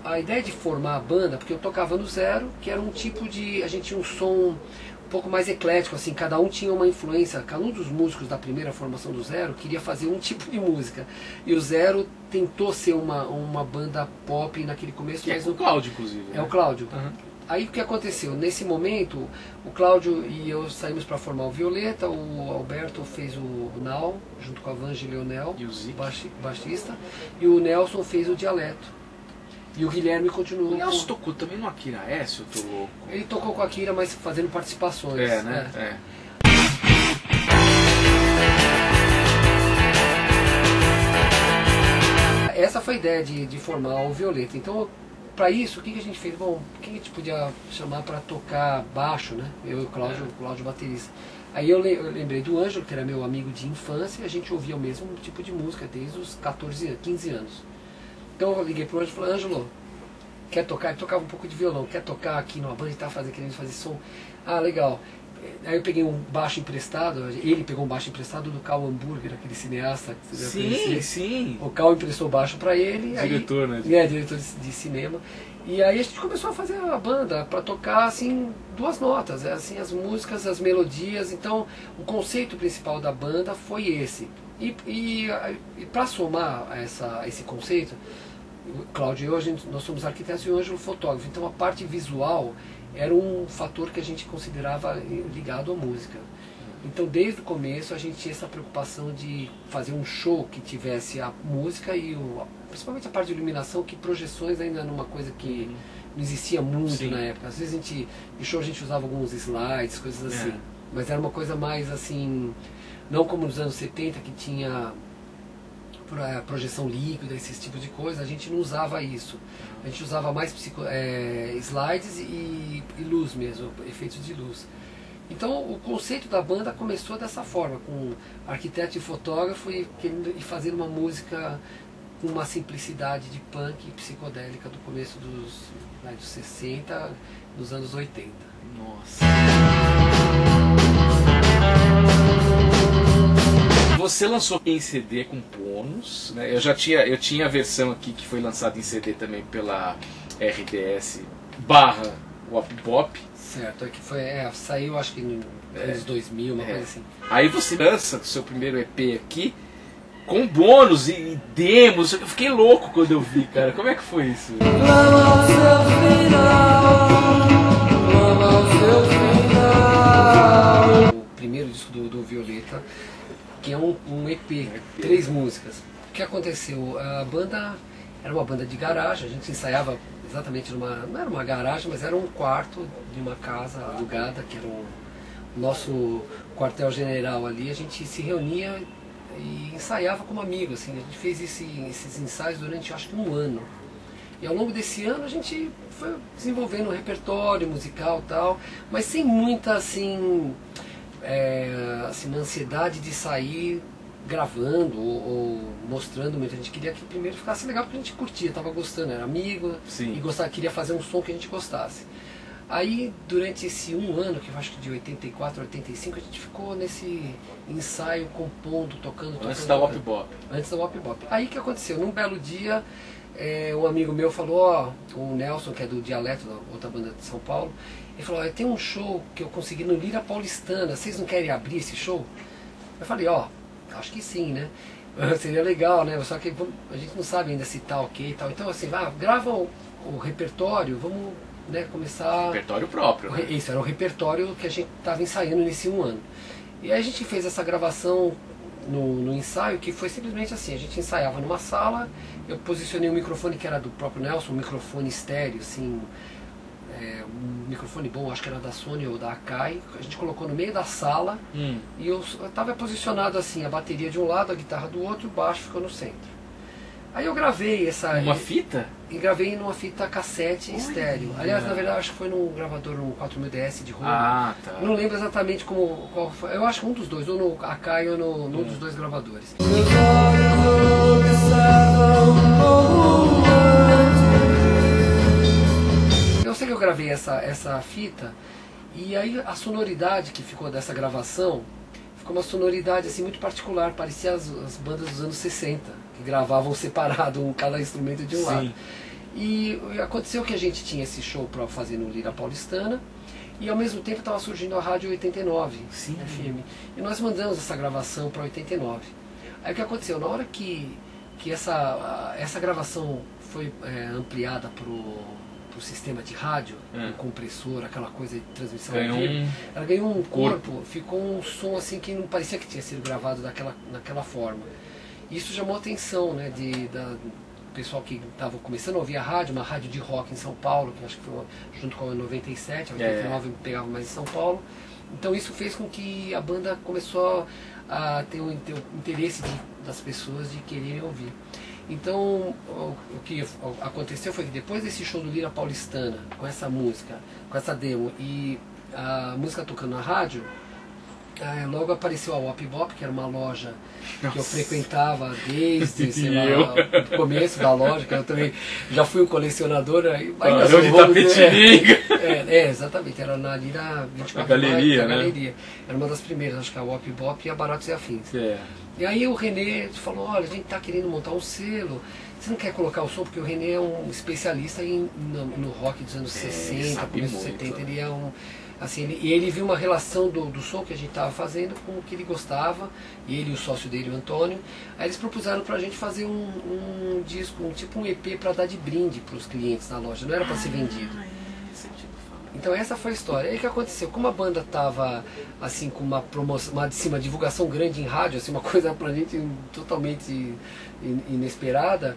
a ideia de formar a banda, porque eu tocava no Zero, que era um tipo de... A gente tinha um som um pouco mais eclético, assim, cada um tinha uma influência. Cada um dos músicos da primeira formação do Zero queria fazer um tipo de música. E o Zero tentou ser uma banda pop naquele começo. Que mas é o Cláudio, inclusive. É né? o Cláudio. Uhum. Aí o que aconteceu? Nesse momento, o Cláudio e eu saímos para formar o Violeta, o Alberto fez o Nau, junto com a Vange Leonel, E o Zic. baixista, e o Nelson fez o Dialeto. E o Guilherme continuou. O Nelson tocou também no Akira S, eu tô louco. Ele tocou com a Akira, mas fazendo participações. É, né? É. Essa foi a ideia de formar o Violeta. Então, para isso, o que a gente fez? Bom, quem a gente podia chamar para tocar baixo, né? Eu e o Cláudio baterista. Aí eu lembrei do Ângelo, que era meu amigo de infância, e a gente ouvia o mesmo tipo de música desde os 15 anos. Então eu liguei pro Ângelo e falei, Ângelo, quer tocar? Ele tocava um pouco de violão, quer tocar aqui numa banda e tá querendo fazer som? Ah, legal. Aí eu peguei um baixo emprestado, ele pegou um baixo emprestado do Karl Hamburger, aquele cineasta que você deve conhecer. Sim. O Karl emprestou o baixo para ele. Diretor, aí, né? Diretor de cinema. E aí a gente começou a fazer a banda para tocar assim duas notas, assim as músicas, as melodias. Então o conceito principal da banda foi esse. E para somar esse conceito, o Cláudio e eu, nós somos arquitetos e o Ângelo fotógrafo. Então a parte visual era um fator que a gente considerava ligado à música. Então desde o começo a gente tinha essa preocupação de fazer um show que tivesse a música e principalmente a parte de iluminação, que projeções ainda era uma coisa que não existia muito. Sim. Na época. Às vezes em show a gente usava alguns slides, coisas assim. Mas era uma coisa mais assim, não como nos anos 70 que tinha projeção líquida, esses tipos de coisa. A gente não usava isso. A gente usava mais slides e luz mesmo, efeitos de luz. Então o conceito da banda começou dessa forma, com arquiteto e fotógrafo e fazendo uma música com uma simplicidade de punk e psicodélica do começo dos 60, dos anos 80. Nossa. Você lançou em CD com bônus, né? Eu tinha a versão aqui que foi lançada em CD também pela RDS /Wap-Bop. Certo, é que saiu acho que nos anos 2000, uma coisa assim. Aí você lança o seu primeiro EP aqui com bônus e demos. Eu fiquei louco quando eu vi, cara. Como é que foi isso? O primeiro disco do Violeta, que é um EP, 3 músicas. O que aconteceu? A banda era uma banda de garagem, a gente ensaiava exatamente não era uma garagem, mas era um quarto de uma casa alugada, que era o nosso quartel-general ali. A gente se reunia e ensaiava como amigo, assim. A gente fez esses ensaios durante, acho que um ano. E ao longo desse ano a gente foi desenvolvendo um repertório musical e tal, mas sem muita, assim, uma ansiedade de sair gravando ou mostrando muito. A gente queria que primeiro ficasse legal, porque a gente curtia, estava gostando, era amigo. Sim. E queria fazer um som que a gente gostasse. Aí durante esse um ano, que eu acho que de 84 a 85, a gente ficou nesse ensaio, compondo, tocando. Antes da Wap-Bop. Antes da Wap-Bop. Aí o que aconteceu? Num belo dia, um amigo meu falou, o Nelson, que é do Dialeto, da outra banda de São Paulo, ele falou, tem um show que eu consegui no Lira Paulistana, vocês não querem abrir esse show? Eu falei, acho que sim, né? Seria legal, né? Só que a gente não sabe ainda se tá ok e tal. Então assim, grava o repertório, vamos, né, começar... Repertório próprio, né? Isso, era o repertório que a gente estava ensaiando nesse um ano. E aí a gente fez essa gravação no ensaio, que foi simplesmente assim, a gente ensaiava numa sala, eu posicionei um microfone que era do próprio Nelson, um microfone estéreo, assim, um microfone bom, acho que era da Sony ou da Akai, a gente colocou no meio da sala, e eu estava posicionado assim, a bateria de um lado, a guitarra do outro, e o baixo ficou no centro. Aí eu gravei Uma fita? E gravei numa fita cassete estéreo. Aliás, na verdade, acho que foi num gravador, um 4000DS de Roma. Ah, tá. Não lembro exatamente qual foi. Eu acho que um dos dois, ou no Akai ou num dos dois gravadores. Eu sei que eu gravei essa fita, e aí a sonoridade que ficou dessa gravação ficou uma sonoridade assim muito particular, parecia as bandas dos anos 60, que gravavam separado cada instrumento de um lado. E aconteceu que a gente tinha esse show para fazer no Lira Paulistana, e ao mesmo tempo estava surgindo a Rádio 89 Sim. FM. E nós mandamos essa gravação para 89. Aí o que aconteceu? Na hora que essa gravação foi ampliada para o sistema de rádio, um compressor, aquela coisa de transmissão ao vivo, ela ganhou um corpo, ficou um som assim que não parecia que tinha sido gravado naquela forma. Isso chamou a atenção, né, do pessoal que estava começando a ouvir a rádio, uma rádio de rock em São Paulo, que acho que foi junto com a 97, a 89 pegava mais em São Paulo. Então isso fez com que a banda começou a ter um interesse das pessoas de quererem ouvir. Então o que aconteceu foi que depois desse show do Lira Paulistana, com essa música, com essa demo e a música tocando na rádio, logo apareceu a Wop Bop, que era uma loja que eu frequentava desde, sei lá, o começo da loja, que eu também já fui um colecionador. Ainda sou, exatamente, era na Lira 24 galeria, Maio, né? Galeria. Era uma das primeiras, acho que a Wop Bop e a Baratos e Afins. E aí o René falou, olha, a gente está querendo montar um selo, você não quer colocar o som? Porque o René é um especialista no rock dos anos 60, começo dos 70, ele é um... Assim, ele viu uma relação do som que a gente estava fazendo com o que ele gostava, e ele e o sócio dele, o Antônio. Aí eles propuseram para a gente fazer um disco, tipo um EP para dar de brinde para os clientes na loja, não era para ser vendido. Então essa foi a história. Aí o que aconteceu? Como a banda estava assim, com uma promoção, uma divulgação grande em rádio, assim, uma coisa pra gente totalmente inesperada,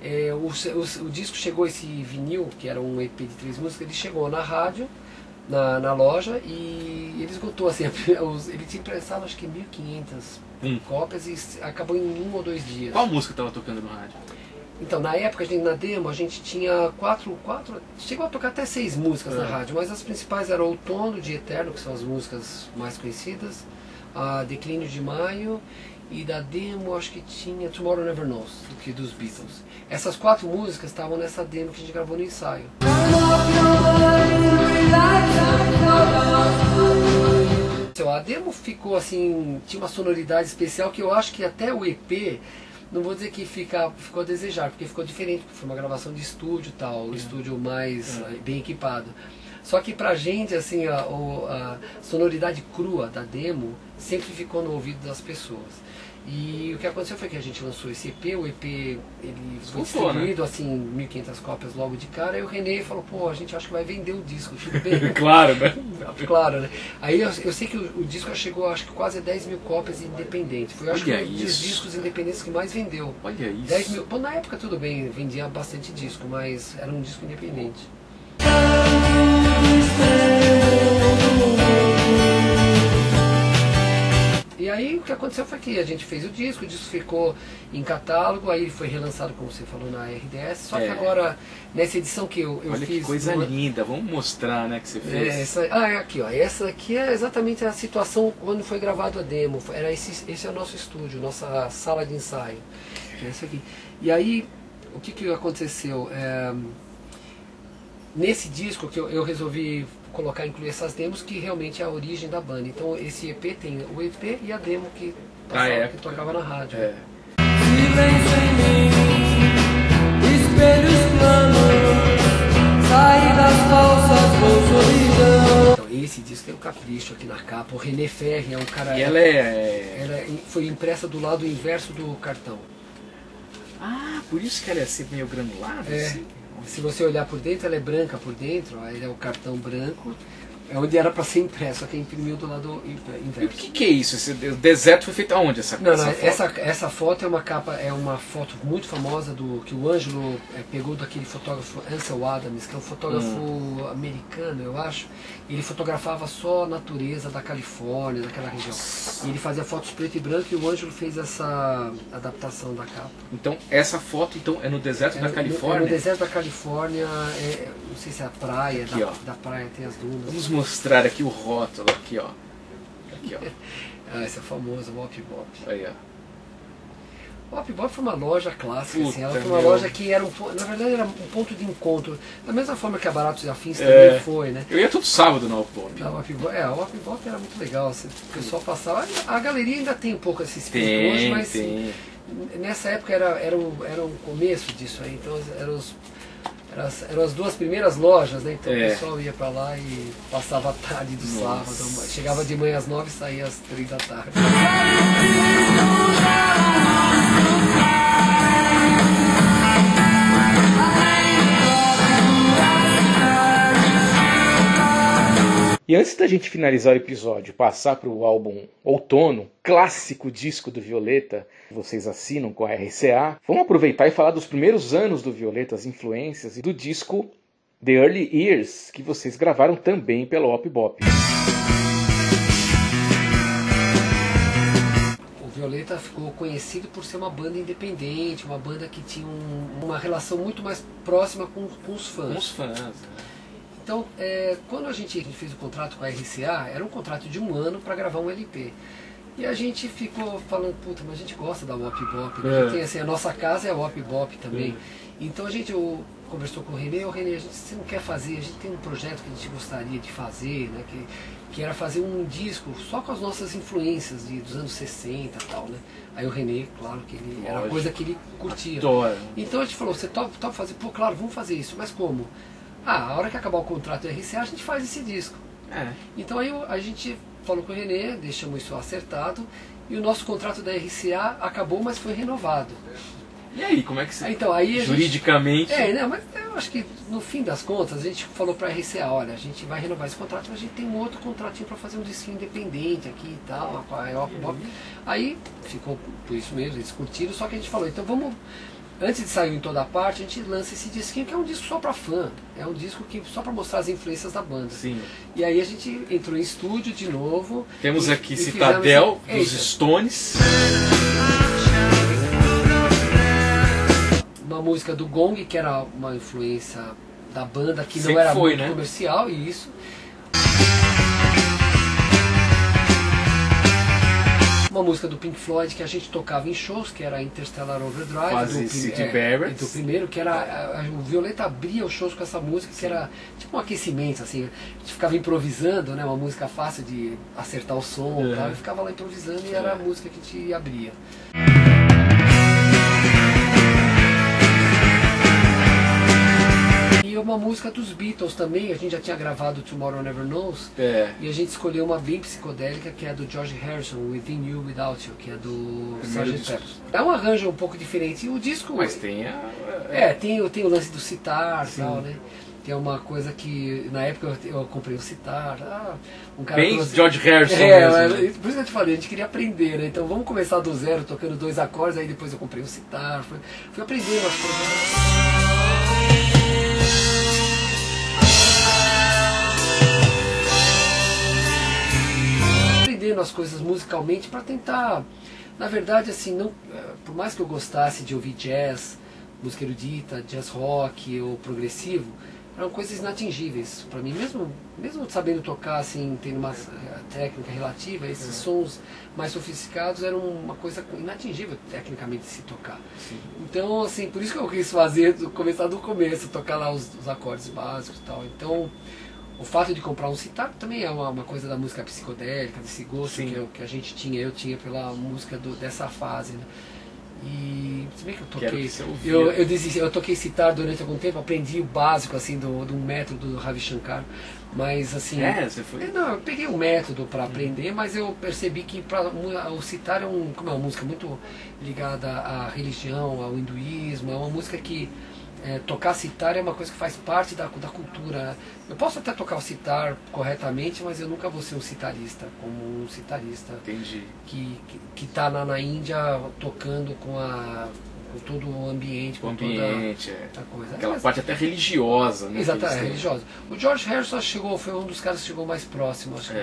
o disco chegou, esse vinil, que era um EP de 3 músicas, ele chegou na rádio, na loja, e ele esgotou, assim, ele tinha impressado acho que 1.500 cópias e acabou em 1 ou 2 dias. Qual música estava tocando no rádio? Então, na época, na demo, a gente tinha chegou a tocar até 6 músicas na rádio, mas as principais eram Outono de Eterno, que são as músicas mais conhecidas, a Declínio de Maio, e da demo acho que tinha Tomorrow Never Knows, dos Beatles. Essas 4 músicas estavam nessa demo que a gente gravou no ensaio. A demo ficou assim, tinha uma sonoridade especial que eu acho que até o EP, não vou dizer que ficou a desejar, porque ficou diferente, porque foi uma gravação de estúdio e tal, o estúdio mais bem equipado. Só que pra gente, assim, a sonoridade crua da demo sempre ficou no ouvido das pessoas. E o que aconteceu foi que a gente lançou esse EP, o EP ele foi distribuído, né? Assim, 1.500 cópias logo de cara, e o René falou, pô, a gente acha que vai vender o disco, tudo bem? Claro, né? Claro, né? Aí eu sei que o disco chegou, acho que quase a 10.000 cópias independente. Foi, acho que um dos discos independentes que mais vendeu. Olha isso. 10.000. Bom, na época tudo bem, vendia bastante disco, mas era um disco independente. E aí o que aconteceu foi que a gente fez o disco ficou em catálogo, aí ele foi relançado, como você falou, na RDS, só que agora, nessa edição que eu Olha, fiz... que coisa linda, vamos mostrar, né, que você fez. Aqui, ó, essa aqui é exatamente a situação quando foi gravado a demo, esse é o nosso estúdio, nossa sala de ensaio, é isso aqui. E aí, o que aconteceu? Nesse disco que eu resolvi incluir essas demos, que realmente é a origem da banda. Então esse EP tem o EP e a demo que tocava na rádio. Silêncio em mim, espelhos planos, saídas falsas com solidão. Então esse disco tem um capricho aqui na capa. O René Ferri é um cara... E ela foi impressa do lado inverso do cartão. Ah, por isso que ela é sempre meio granulada? Assim? Se você olhar por dentro, ela é branca por dentro, aí é o cartão branco, é onde era para ser impresso, só que imprimiu do lado inverso. E o que é isso? O deserto foi feito aonde essa foto? Essa foto é uma foto muito famosa que o Ângelo pegou daquele fotógrafo Ansel Adams, que é um fotógrafo americano, eu acho. Ele fotografava só a natureza da Califórnia, daquela região. E ele fazia fotos preto e branco, e o Ângelo fez essa adaptação da capa. Então essa foto é no deserto da Califórnia? É no deserto da Califórnia, não sei se é a praia, aqui, da praia tem as dunas. Vamos mostrar aqui o rótulo, aqui ó. Esse é famoso, o Wop Bop. Aí, ó. O Wop Bop foi uma loja clássica, assim, ela foi uma loja que era na verdade era um ponto de encontro, da mesma forma que a Baratos e Afins também foi, né? Eu ia todo sábado no Wop Bop. O Wop Bop era muito legal, assim, o pessoal passava, a galeria ainda tem um pouco esse espírito hoje, mas nessa época era um começo disso aí, então Eram as 2 primeiras lojas, né? Então É. o pessoal ia pra lá e passava a tarde do sábado. Chegava de manhã às 9 e saía às 3 da tarde. E antes da gente finalizar o episódio, passar para o álbum Outono, clássico disco do Violeta, que vocês assinam com a RCA, vamos aproveitar e falar dos primeiros anos do Violeta, as influências, e do disco The Early Years, que vocês gravaram também pela Op Bop. O Violeta ficou conhecido por ser uma banda independente, uma banda que tinha uma relação muito mais próxima com os fãs. Com os fãs, né? Então, quando a gente fez o contrato com a RCA, era um contrato de 1 ano para gravar um LP. E a gente ficou falando, puta, mas a gente gosta da Op Bop, né? Tem, assim, a nossa casa é a Op Bop também. Então a gente conversou com o René, você não quer fazer, a gente tem um projeto que a gente gostaria de fazer, né? Que era fazer um disco só com as nossas influências dos anos 60 e tal, né? Aí o René, claro, que era a coisa que ele curtia. Adoro. Então a gente falou, você topa fazer? Pô, claro, vamos fazer isso, mas como? A hora que acabar o contrato do RCA, a gente faz esse disco. Então aí a gente falou com o René, deixamos isso acertado, e o nosso contrato da RCA acabou, mas foi renovado. E aí, como é que você... Então, aí juridicamente... mas eu acho que no fim das contas, a gente falou para a RCA, olha, a gente vai renovar esse contrato, mas a gente tem um outro contratinho para fazer um disquinho independente aqui e tal, com a Op Bop. Aí ficou por isso mesmo, eles curtiram, só que a gente falou, então vamos... Antes de sair em toda parte, a gente lança esse disquinho que é um disco só pra fã. É um disco que só pra mostrar as influências da banda. Sim. E aí a gente entrou em estúdio de novo. Temos aqui Citadel, dos Stones. Uma música do Gong, que era uma influência da banda, que Sempre não era foi, muito né? comercial, e isso. Uma música do Pink Floyd que a gente tocava em shows, que era Interstellar Overdrive, Quase Syd Barrett. do primeiro, que era o Violeta abria os shows com essa música, que era tipo um aquecimento, assim, a gente ficava improvisando, né, uma música fácil de acertar o som, tal, e ficava lá improvisando e era a música que a gente abria. E uma música dos Beatles também, a gente já tinha gravado Tomorrow Never Knows, e a gente escolheu uma bem psicodélica, que é do George Harrison, Within You, Without You, que é do Sgt. Pepper. É um arranjo um pouco diferente, e o disco... Mas tem tem o lance do sitar e tal, né? Que é uma coisa que, na época eu comprei o sitar, um cara... Bem George Harrison mesmo. Por isso que eu te falei, a gente queria aprender, né? Então vamos começar do zero, tocando 2 acordes, aí depois eu comprei o sitar, fui aprendendo as coisas. Aprendendo as coisas musicalmente para tentar, na verdade, assim, não, por mais que eu gostasse de ouvir jazz, música erudita, jazz rock ou progressivo, eram coisas inatingíveis para mim, mesmo sabendo tocar, assim, tendo uma técnica relativa, esses sons mais sofisticados eram uma coisa inatingível tecnicamente de se tocar. Sim. Então, assim, por isso que eu quis começar do começo, tocar lá os acordes básicos e tal. Então, o fato de comprar um sitar também é uma coisa da música psicodélica, desse gosto que a gente tinha, eu tinha pela música dessa fase, né? E se bem que eu toquei, eu toquei sitar durante algum tempo, aprendi o básico assim do método do Ravi Shankar, mas assim, você foi? Não, eu peguei um método para aprender, mas eu percebi que o sitar como é uma música muito ligada à religião, ao hinduísmo, é uma música que tocar sitar é uma coisa que faz parte da cultura. Eu posso até tocar o sitar corretamente, mas eu nunca vou ser um sitarista, como um sitarista. Entendi. Que está na Índia tocando com todo o ambiente, com toda a coisa. Aquela parte até religiosa, né? Exatamente, religiosa. O George Harrison foi um dos caras que chegou mais próximo, acho que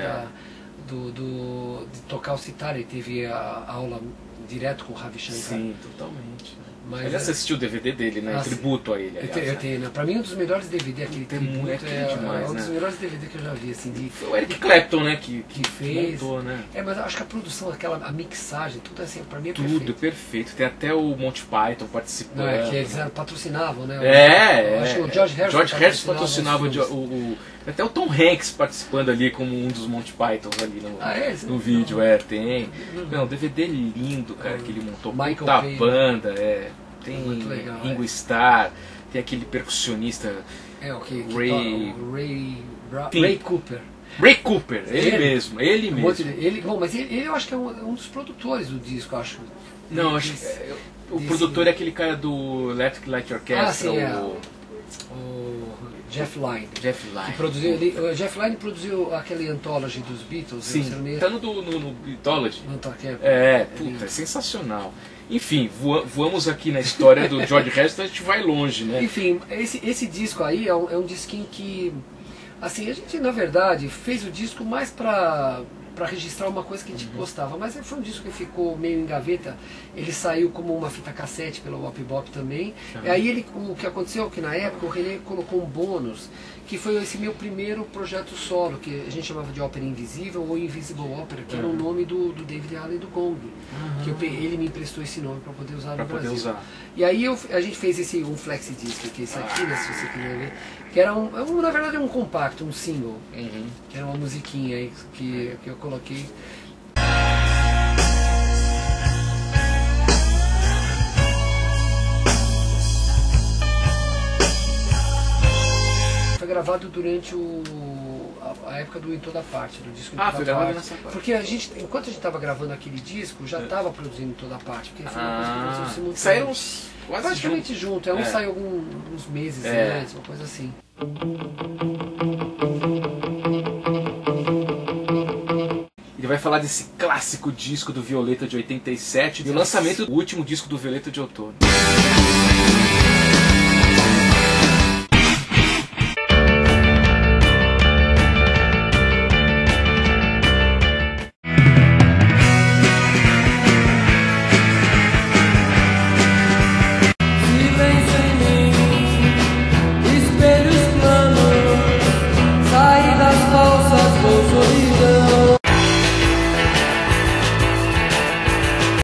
de tocar o sitar. Ele teve a aula direto com o Ravi Shankar. Sim, totalmente. Mas já assistiu o DVD dele, né? Tributo a ele. Eu tenho, né? Pra mim, um dos melhores DVD, aquele tributo, demais, um dos melhores DVD que eu já vi, assim. Foi o Eric Clapton, né? Que fez. montou, né? Mas eu acho que a produção, a mixagem, tudo assim, pra mim é tudo perfeito. Tem até o Monty Python participando. Não, que eles patrocinavam, né? Acho que o George Harrison patrocinava até o Tom Hanks participando ali como um dos Monty Pythons ali no vídeo. Tem. Não, DVD lindo, cara, que ele montou. Michael Puta banda, tem Ringo Starr, Tem aquele percussionista É o que Sim. Ray Cooper. Ray Cooper, ele mesmo. Bom, mas ele eu acho que é um dos produtores do disco, acho. Não, acho que o produtor é aquele cara do Electric Light Orchestra. Sim, o Jeff Lynne. Jeff Lynne. Que produziu, o Jeff Lynne produziu aquele Anthology dos Beatles. Sim, tá no Beatology. Puta, é sensacional. Enfim, voamos aqui na história do George Harrison, a gente vai longe, né? Enfim, esse disco aí é um disquinho que... Assim, a gente, na verdade, fez o disco mais para registrar uma coisa que a gente gostava, mas foi um disco que ficou meio em gaveta. Ele saiu como uma fita cassete pela Wop Bop também. E aí o que aconteceu é que na época o René colocou um bônus, que foi esse meu primeiro projeto solo, que a gente chamava de Ópera Invisível ou Invisible Opera, que era o nome do David Allen do Gong. Que ele me emprestou esse nome para poder usar no Brasil. E aí a gente fez um flexi disc, que é esse aqui, né, se você quiser ver, que era na verdade um compacto, um single, que era uma musiquinha aí que eu coloquei. Foi gravado durante a época do Em Toda Parte, do disco Em Toda Parte. Foi gravado nessa parte. Porque enquanto a gente estava gravando aquele disco, já estava produzindo Em Toda Parte. Porque foi uma coisa que produziu simultâneo. Saíram quase praticamente junto. Um saiu uns meses antes, uma coisa assim. Ele vai falar desse clássico disco do Violeta de 87 e o lançamento do último disco do Violeta de outono.